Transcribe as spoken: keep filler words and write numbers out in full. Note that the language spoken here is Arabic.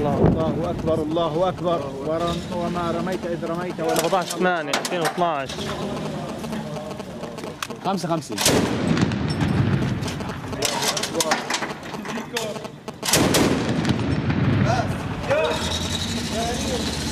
الله الله أكبر الله أكبر. وما رميت إذ رميت ولا سبعة عشر ثمانية ألفين واثناشر. خمسة خمسة. بس